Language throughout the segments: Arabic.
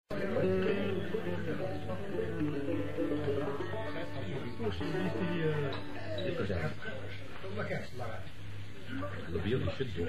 البيض يشدوا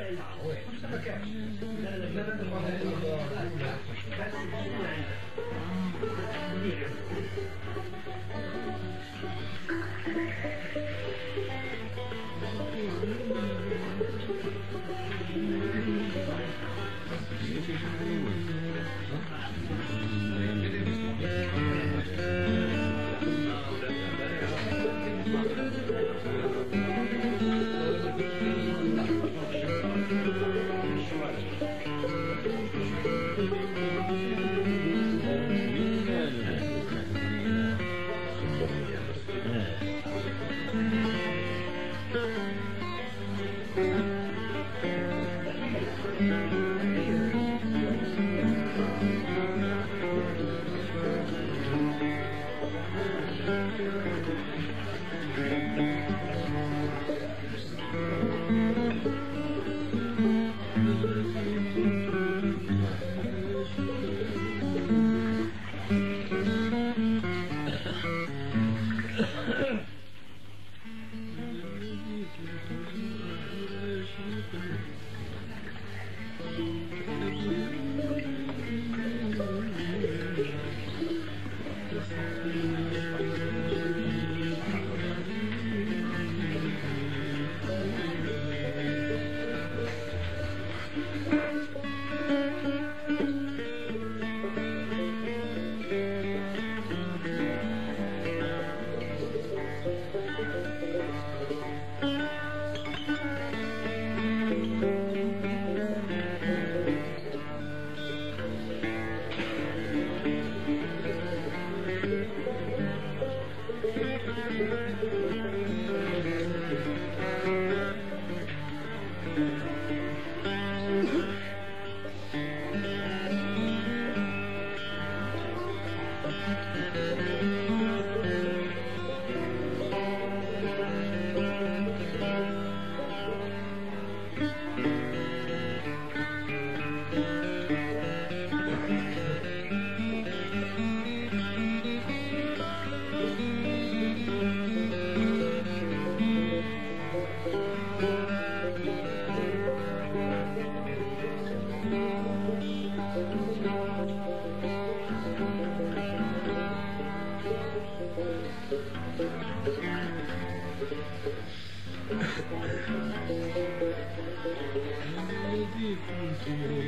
الذي كنت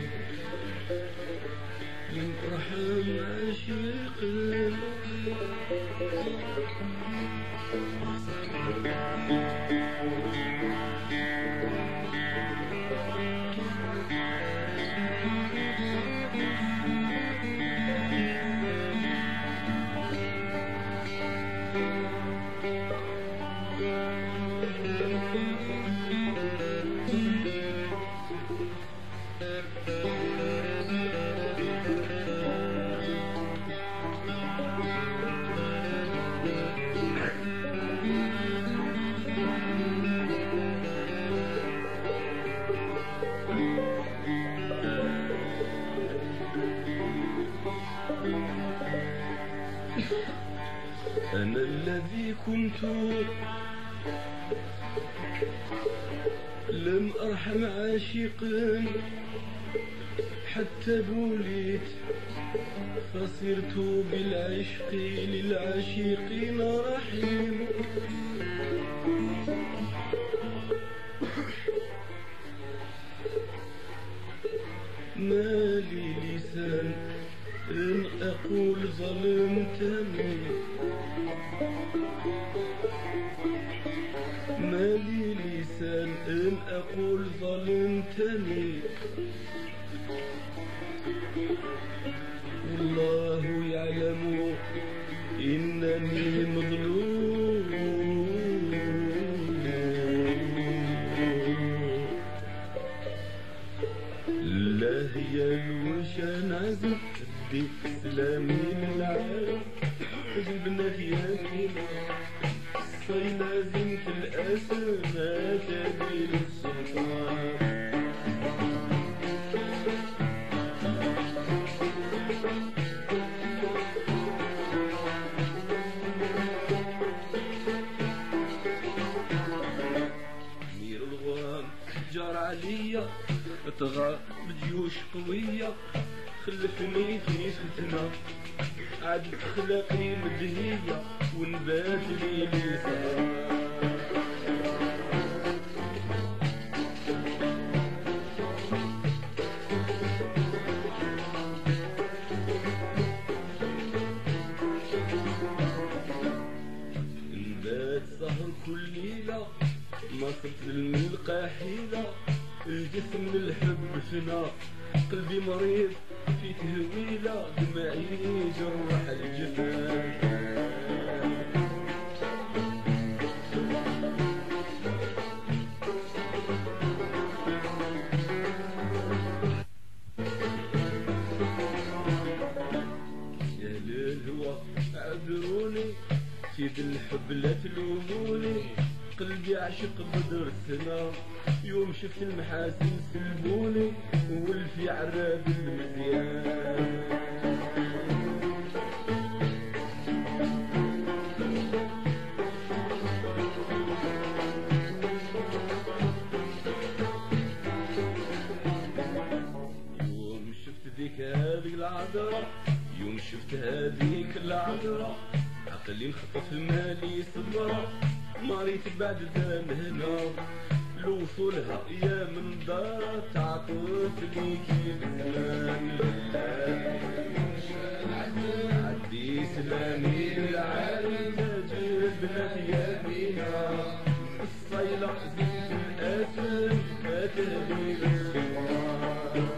من أرحم عشيقي أنا الذي كنت لم أرحم عاشقا حتى بوليت فصرت بالعشق للعاشقين رحيم ما لي لسان إن أقول ظلمتني ما لي لسان إن أقول ظلمتني والله يعلم إنني مظلوم لا هي الوشان عزت ديك سلامي للعالم جبنا فيها كيما صي لازم في الأسماء تبين السلطان طغى بجيوش قوية خلفني في فتنة عاد خلقي مدهية ونبات لي لسان نبات سهر كل ليلة ما صرت للملقى حيلة الجسم للحب فنا قلبي مريض في تهويلة دمعي جرح الجفان يا للهوى عذروني سيد الحب لا تلوموني قلبي عشق بدر السنا يوم شفت المحاسن سلبوني والفي عراب المزيان يوم شفت ذيك هذيك العذرة يوم شفت هذيك العذرة عقلي مخطف مالي صبرة مريت بعد زمان هنا لوصولها يا من دار تعطوت لي كيف زمان عدي سلامي للعالم جبنا يمينا الصيلة زيت الأسد ما تهدي للصوار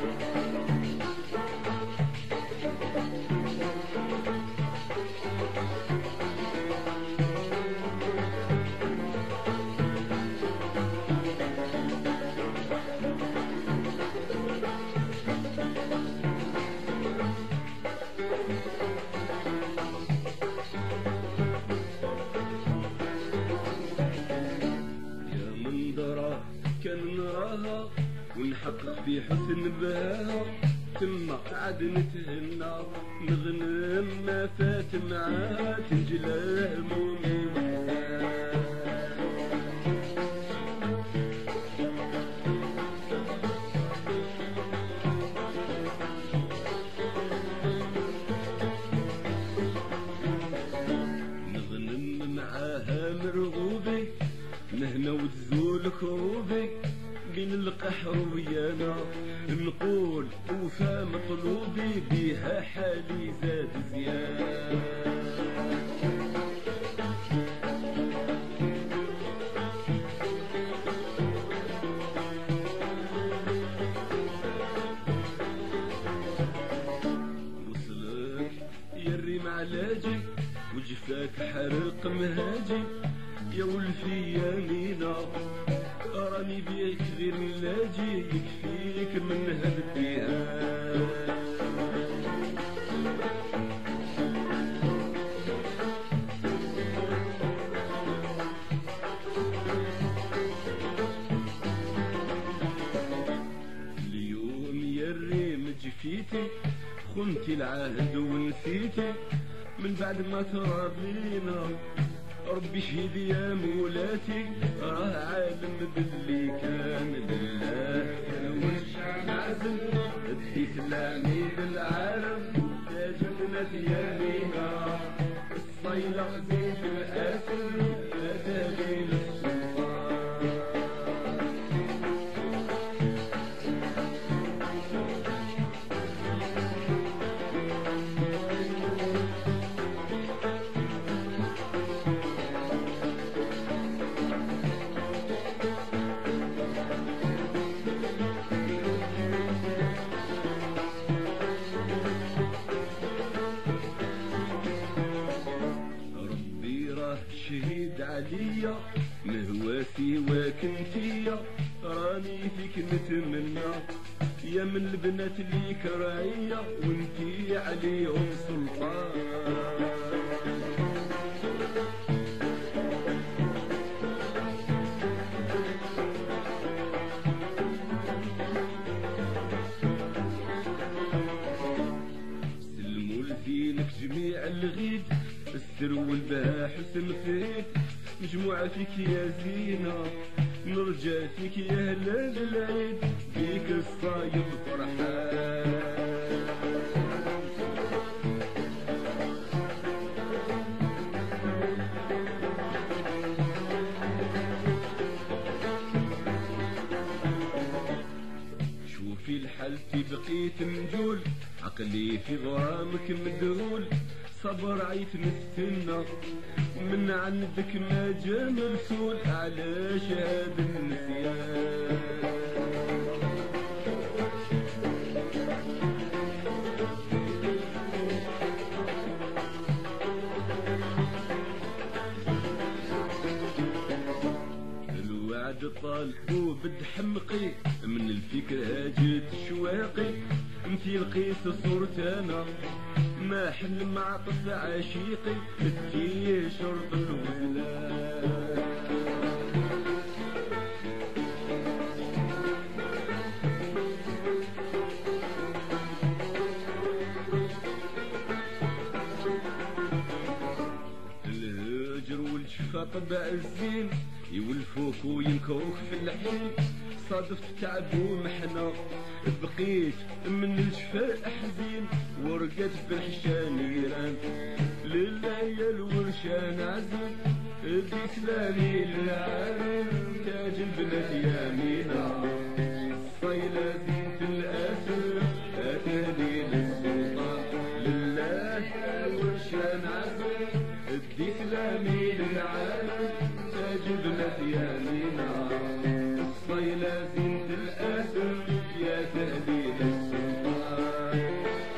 كان نراها ونحقق في حسن بهاها تما عاد نتهنى نغنم ما فات معاه تنجلى همومي وحزان نغنم معاها مرغوبي نهنا وتزول كروبي بين القحر ويانا نقول وفا مطلوبي بيها حالي زاد زيان وصلك يري معلاجي وجفاك حرق مهاجي يا ولفي يمينا راني بيك غير نلاجي يكفيك من هاد الديان اليوم يا الريم جفيتي خنتي العهد ونسيتي من بعد ما تراضينا ربي شهيدي يا مولاتي راه عالم باللي كان لله وش نعزم ادي سلامي للعالم يا جنة يمينا الصيلة زيت الاسد لا دليل السلطان شهيد عليا مهواسي وكنتيا راني فيك نتمنى يا من البنات اللي كراهية وانتي عليهم سلطان سلموا لدينك جميع الغيد السر والباحث الخيط مجموعة فيك يا زينة نرجع فيك يا هلال العيد فيك الصايم فرحان. شوفي لحالتي بقيت مجول عقلي في غرامك مدهول صبر عيت نستنى من عندك ما جا مرسول علاش هاد النسيان. الوعد طال وبد حمقي من الفكرة جيت شواقي انتي لقيت صورت انا ما حلم عطف عشيقي انتي شرط الوزلان. الهجر والجفا طبع الزين يولفوك وينكروك في الحين صادفت تعب ومحنة بقيت من الجفاء حزين ورقت بالحشا نيران للليل ورشان عزم بسلامي للعالم تاج البنات يمينة الصيلة زينة الأسر أتهدي للسلطان لله ورشان عزم بسلامي للعالم تاج البنات يمينة الصيلة زينة الأسر يا تهديد السلطان.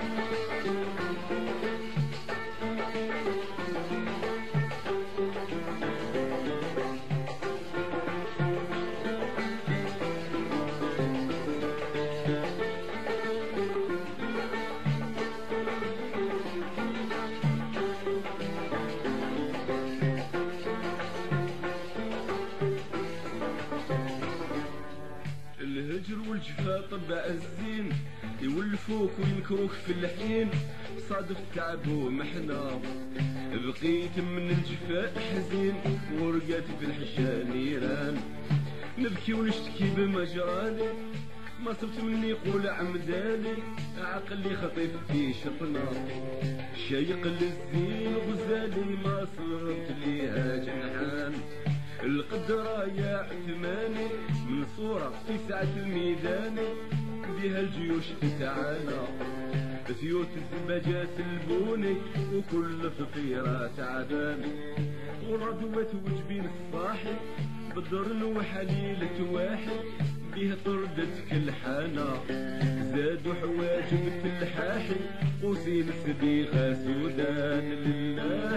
الهجر والجفا طبع الزين يولفوك وينكروك في الحين صادف تعب ومحنة بقيت من الجفاء حزين ورقت في الحشا نيران نبكي ونشتكي بمجراني ما صرت مني يقول عمداني عقلي خطيف في شطنا شايق للزين غزالي ما صرت ليها جنحان القدرة يا عثماني من صورة في ساعة الميدان بها الجيوش تتعانى ثيوت الزباجات البوني وكل فقيرة تعبان وردوة وجبين الصاحي بدر وحليلة واحد بها طردت كل حانة زادوا حواجب التلحاحي قوسين سبيغة سودان لله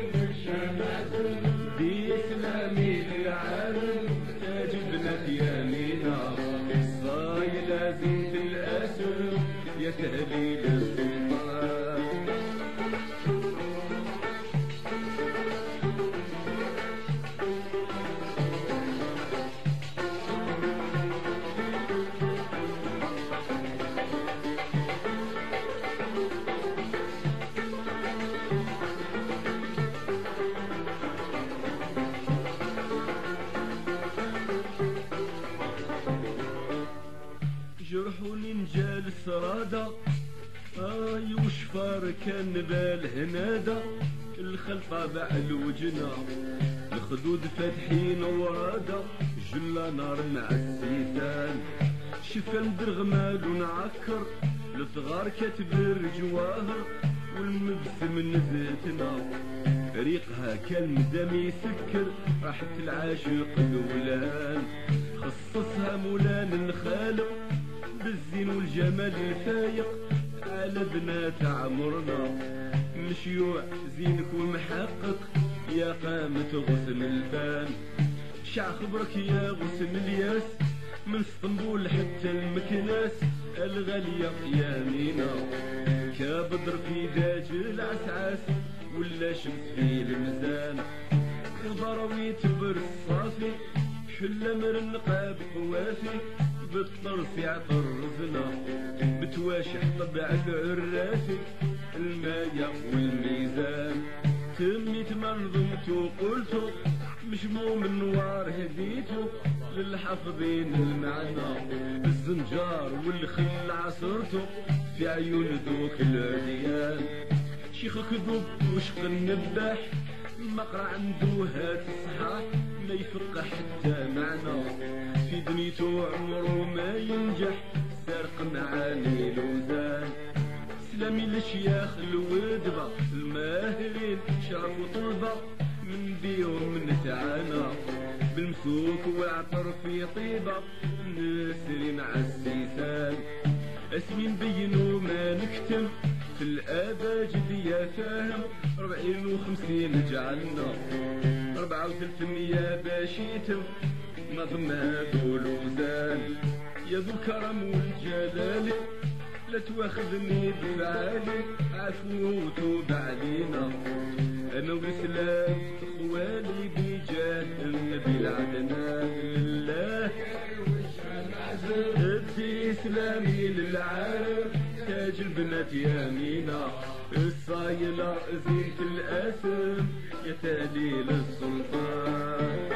دي اسلامي للعالم تاج بنات يمينة الصايلة زينة الأسر يا تهليل السلطان. جرحوني نجال السرادة وشفار كان بالهنادة الخلطة باع الوجنة الخدود فاتحين ورادة جلا نار مع السيسان شفا درغمال ونعكر الصغار كاتب الجواهر والمبسم نزلتنا ريقها كالمدام يسكر راحت العاشق الولان خصصها مولان الخالق بالزين والجمال الفايق على بنات عمرنا مشيوع زينك ومحقق يا قامة غصن البان شع خبرك يا غصن الياس من اسطنبول حتى المكناس الغالية يا مينا كبدر في داج العسعاس ولا شمس في الميزان وضروي تبر الصافي حل مرن قاب قوافي بالطرس يعطر رزنا بتواشح طبع العرافي المايا والميزان تميت منظمت وقلتو مش مو من نوار هديتو للحافظين المعنى الزنجار والخل عصرته في عيون ذوك الاديان. شيخ كذوب وشق النباح مقرع عنده هات الصحاح ما يفقه حتى معنى في دنيته عمره ما ينجح سارق معاني الوزان. سلامي للشياخ الودبة الماهرين شرفوا طلبة من بيهم نتعانى بالمسوك والعطر في طيبة نسرين عالسيسان. اسمي نبينو ما نكتم في الاباجد يا فاهم 40 و50 جعلنا 4 و300 باش يتم نظم هادو الوزان. يا ذو الكرم والجلال لا تواخذني بفعالي عفو وتوب علينا انا والاسلام خوالي بجاه النبي العدنان. لله ادي اسلامي للعالم تاج البنات يمينة الصايلة زينة الاسم يا تهليل السلطان.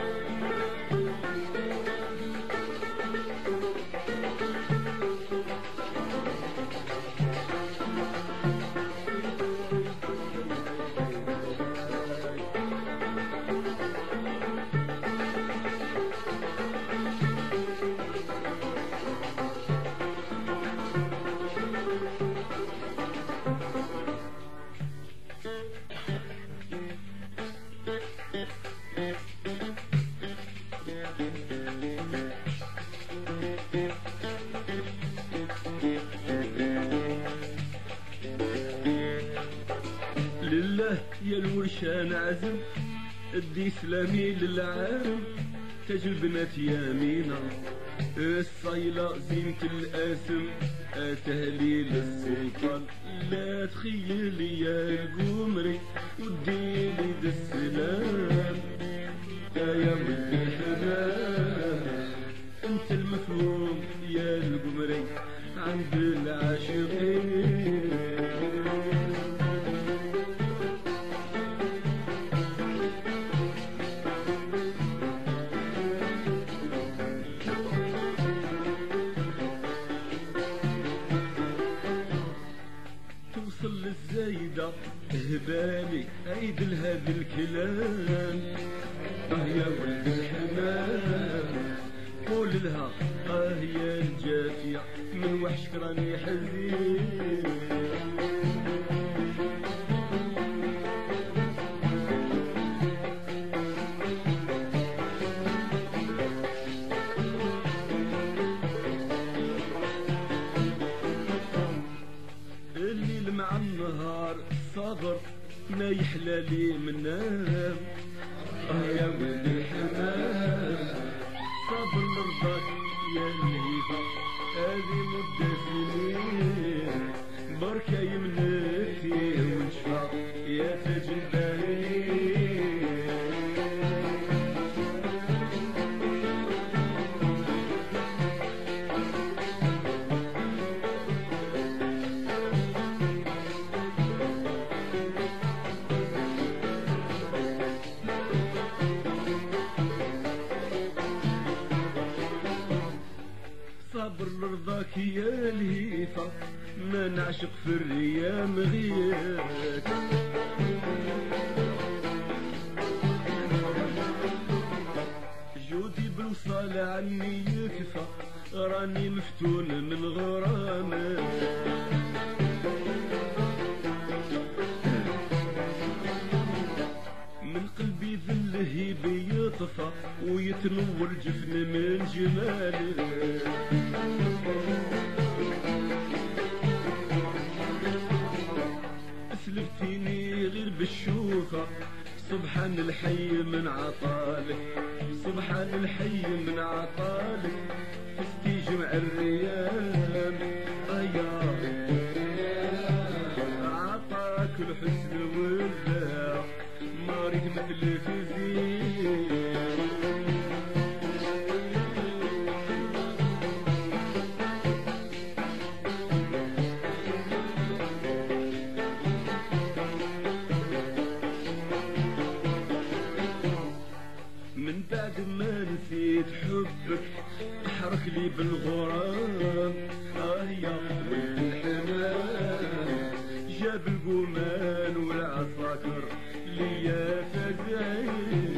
لله يا الورشان عزم ادي سلامي للعالم تاج البنات يمينة الصايلة زينة الاسم تهليل السلطان. لا تخيلي يا القمري وديلي دا السلام يا ولد الحمام انت المفهوم يا القمري عند العاشقين. توصل للزايدة هبالي عيد لهذا الكلام يا ولد الحمام قول لها يا الجافية من وحشك راني حزين. الليل مع النهار صبر ما يحلالي من نام يا ولد الحمام صبر مرضاك يا الهيفا هذه مدة سنين بركة يمنتي ونشفى يا تاج الباهين. صبر رضاك يا الهيفا ما نعشق في الريام غيرك جودي بالوصال عني يكفى راني مفتون من غرامك. من قلبي ذله بيطفى ويتنور جفن من جمالك. اسلفتيني غير بالشوفة سبحان الحي من عطالك سبحان الحي من عطالك فستي جمع الريام عطاك الحسن ولا مارك مثلك زين. من بعد ما نسيت حبك لي بالغرام يا ولد الحمام جاب القمان والعساكر ليا فزعين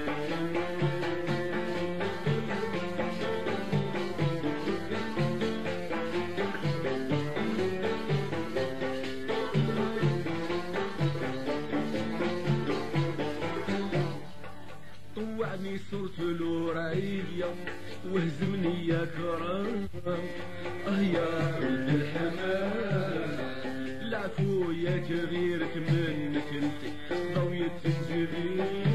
طوعني صرت له رعية وهزمني يا كرام يا ولد الحمام العفو يا كبيرك منك انت ضوية الجبين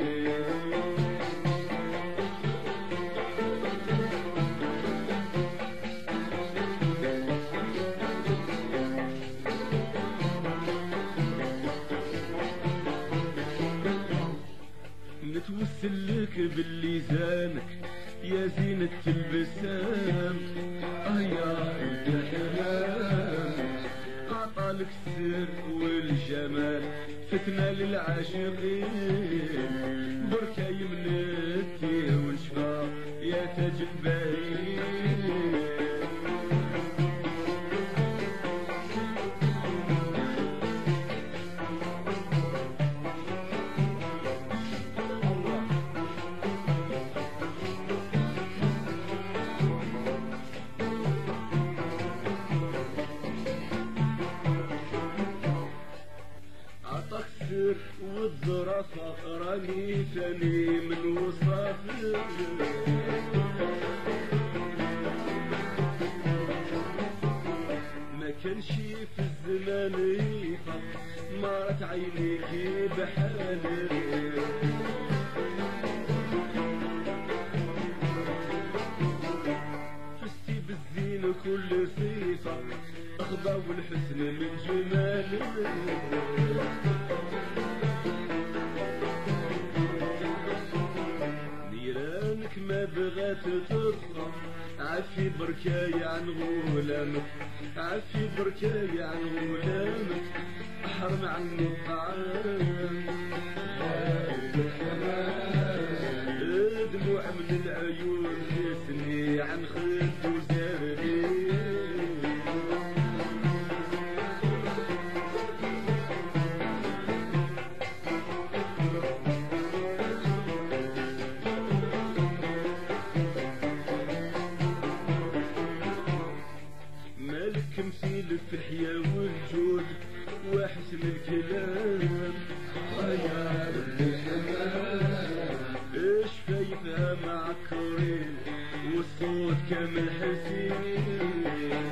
نتوسل لك باللي زانك يا زينة البسام يا ولد الحمام عطالك السر والجمال فتنة للعاشقين بركة يمنتي ونشفى يا تاج الباين والظرافة راني ثاني من وصاف ما كانش في الزمان يفق مرت عينيك بحالي فستي بالزين كل صيفة أخضر والحسن من جمالي ما بغات تطلع عفي بركاي عن غلامك عفي بركاي عن غلامك احرم عني الطعام دموع من العيون تسني عن خد وزاربي كمثيلك في الحياة والجود وحسن الكلام يا ولد الحمام ايش فايتها معكرين والصوت كامل حزين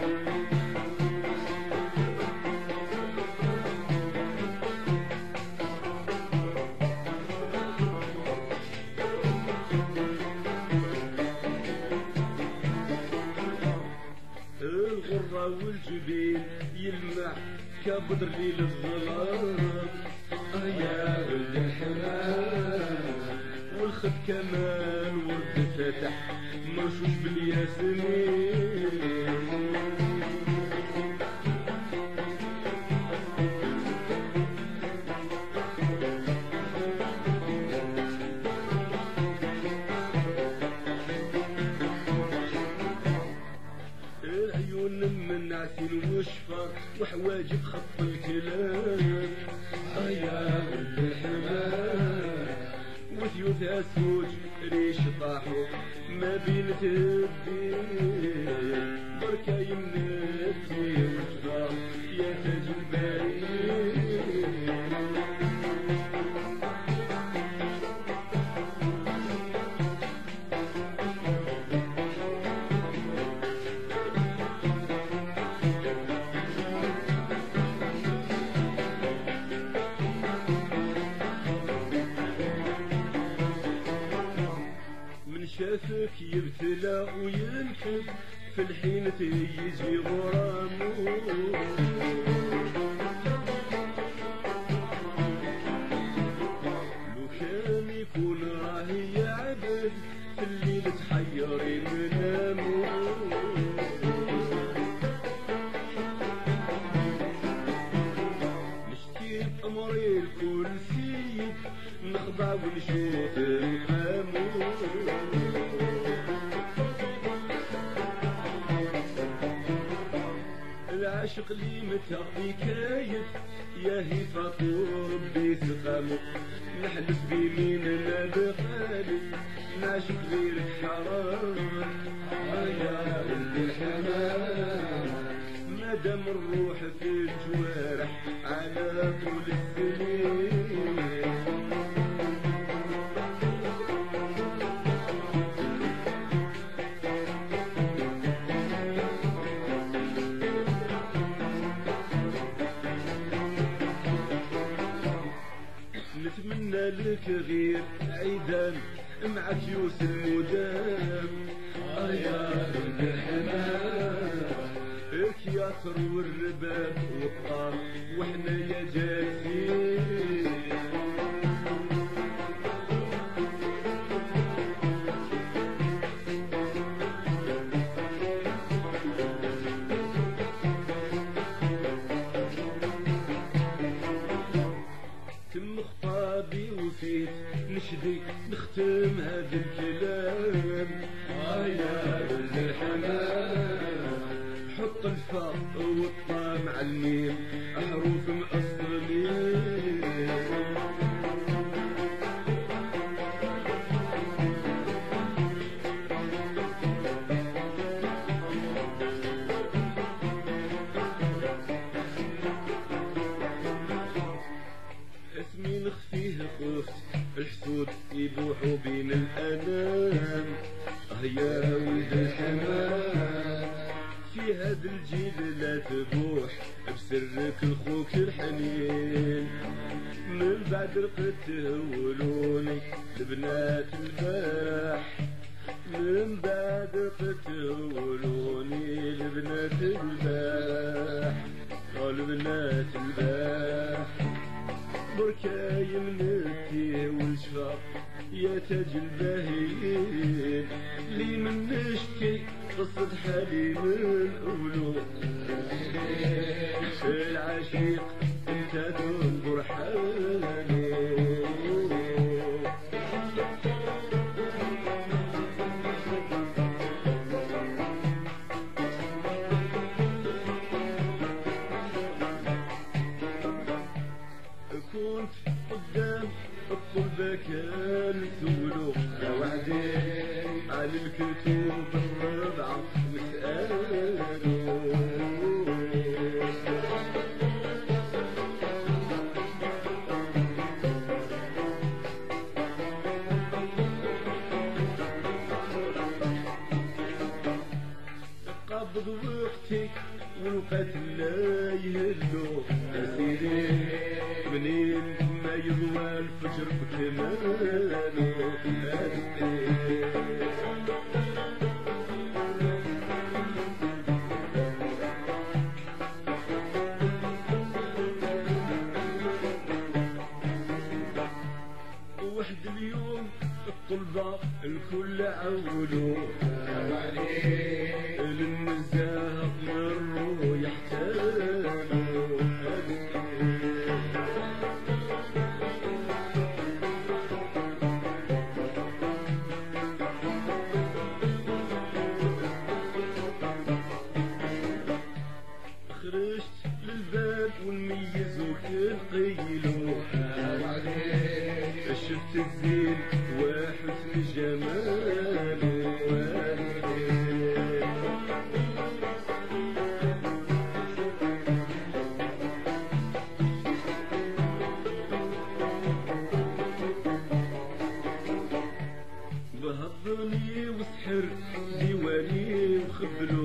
الغرة والجبين يلمع كبدر ليل الظلام يا ولد الحمام والخد كمان ورد فتح مرشوش بالياسمين من نعسين وشفر وحواجب خط الكلام يا ولد الحمام وثيوث اسود ريش طاحوا ما بين تبين بركة يمنتي وشفر يا تاج الباين شافك يبتلى وينكب في الحين تيجي غرامه لو كان يكون راهي عبد في الليل تحيري منامه نشتي امري الكل سيد نخضع ونشوف مقامه ناشق لي متى بكايد يا هي فاطور بسقامو نحلف بيميننا بقالي ناشق غيرك حرام يا ولد الحمام مادام الروح في الجوارح على طول السنين نتمنى لك غير عيدان معك يوسف المدام يا ولد الحمام الكياسر والرباب والطار واحنا يا جالسين تم خطابي وفيت نشدي نختم هذا الكلام يا ولد الحمام حط الفاء والطاء مع الميم حروف مأصلين اسمي نخفيه خفت الحسود يبوحوا بين الأنام يا ولد الحمام في هذا الجيل لا تبوح بسرك لخوك الحنين من بعد رقد تهولوني البنات الباح من بعد رقد تهولوني البنات الباح البنات الباح بركاي من التيه والشفاق يا تاج الباهيين لي من نشكي قصة حالي من القلوب العشيق انت تنظر حالي كنت قدام الطلبة كان سولو وعدي على الكتب الربعة وسألوا قبض وقتي والوقت لا يهلو أسيري منين ما يضوى الفجر بكمالو وحد اليوم الطلبة الكل عولو للنزاهة مروا يحتالوا خرجت للباب ونميز وكل قيلو شفت الزين وحسن جماله بهضني وسحر ديواني وخبلو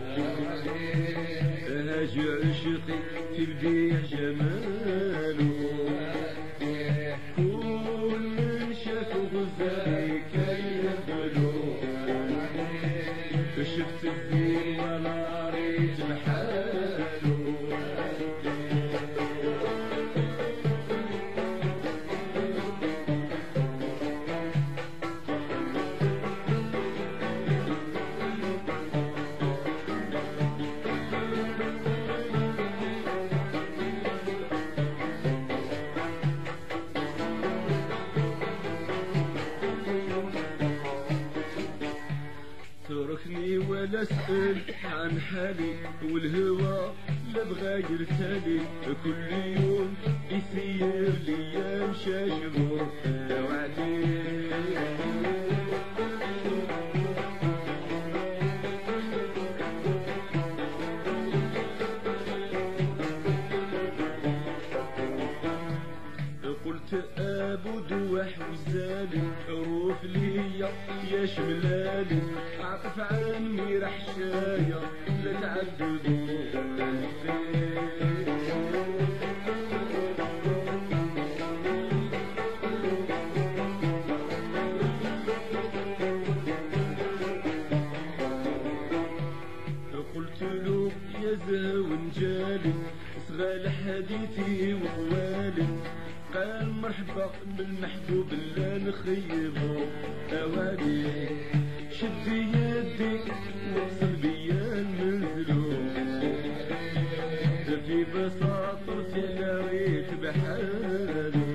هاجي عشقي في بديع جماله كل من شاف غزالي كي يقبلو شفت الزين وانا ريت بحالو تركني ولا اسأل عن حالي والهوى لا بغا يرتالي كل يوم يسير ليا مشى شهور وعدي قلت ابو دواح وزالي روف ليا يا شملالي عطف عني رحشايا لا تعذبوا قلت له يا زاون جالي صغال حديثي وقوالي قال مرحبا بالمحبوب لا نخيبه اوادي شد يدي وصل بيا المنزلو في بساطتي لغيت بحالي